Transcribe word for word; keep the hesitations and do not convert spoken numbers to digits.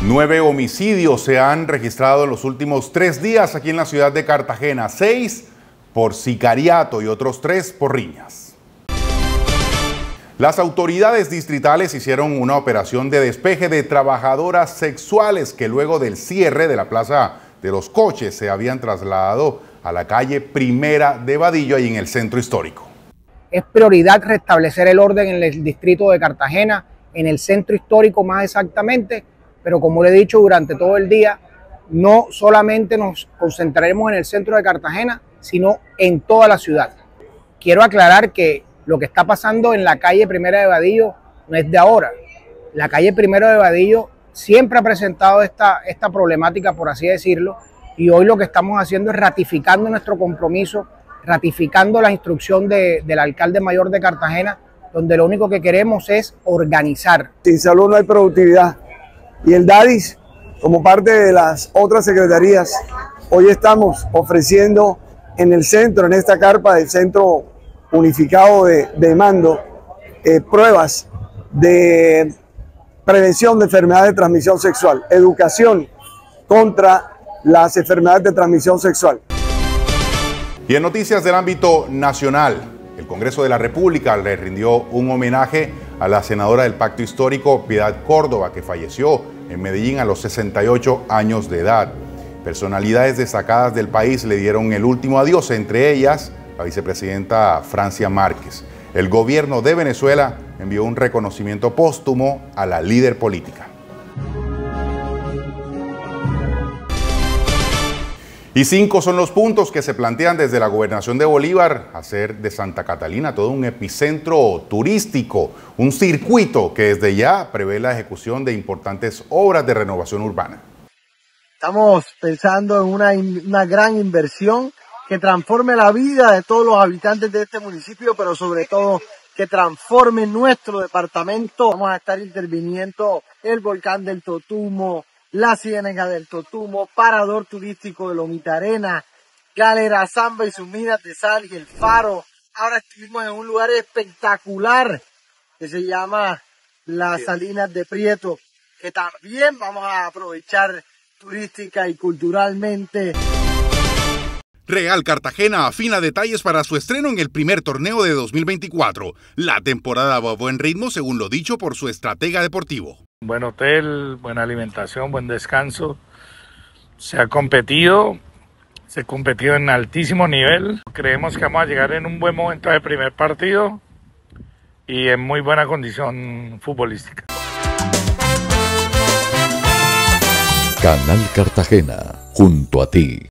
Nueve homicidios se han registrado en los últimos tres días aquí en la ciudad de Cartagena, seis por sicariato y otros tres por riñas. Las autoridades distritales hicieron una operación de despeje de trabajadoras sexuales que luego del cierre de la Plaza de los Coches se habían trasladado a la calle Primera de Vadillo, ahí en el centro histórico. Es prioridad restablecer el orden en el distrito de Cartagena, en el centro histórico más exactamente, pero como le he dicho durante todo el día, no solamente nos concentraremos en el centro de Cartagena, sino en toda la ciudad. Quiero aclarar que lo que está pasando en la calle Primera de Vadillo no es de ahora. La calle Primera de Vadillo siempre ha presentado esta, esta problemática, por así decirlo, y hoy lo que estamos haciendo es ratificando nuestro compromiso, ratificando la instrucción de, del alcalde mayor de Cartagena, donde lo único que queremos es organizar. Sin salud no hay productividad. Y el DADIS, como parte de las otras secretarías, hoy estamos ofreciendo en el centro, en esta carpa del Centro Unificado de, de Mando, eh, pruebas de prevención de enfermedades de transmisión sexual, educación contra las enfermedades de transmisión sexual. Y en noticias del ámbito nacional, el Congreso de la República le rindió un homenaje a la senadora del Pacto Histórico, Piedad Córdoba, que falleció en Medellín a los sesenta y ocho años de edad. Personalidades destacadas del país le dieron el último adiós, entre ellas la vicepresidenta Francia Márquez. El gobierno de Venezuela envió un reconocimiento póstumo a la líder política. Y cinco son los puntos que se plantean desde la gobernación de Bolívar hacer de Santa Catalina todo un epicentro turístico, un circuito que desde ya prevé la ejecución de importantes obras de renovación urbana. Estamos pensando en una, una gran inversión que transforme la vida de todos los habitantes de este municipio, pero sobre todo que transforme nuestro departamento. Vamos a estar interviniendo el volcán del Totumo, la Ciénaga del Totumo, Parador Turístico de Lomita Arena, Galera Zamba y sus minas de sal y el Faro. Ahora estuvimos en un lugar espectacular que se llama las Salinas de Prieto, que también vamos a aprovechar turística y culturalmente. Real Cartagena afina detalles para su estreno en el primer torneo de dos mil veinticuatro. La temporada va a buen ritmo, según lo dicho por su estratega deportivo. Buen hotel, buena alimentación, buen descanso. Se ha competido, se ha competido en altísimo nivel. Creemos que vamos a llegar en un buen momento del primer partido y en muy buena condición futbolística. Canal Cartagena, junto a ti.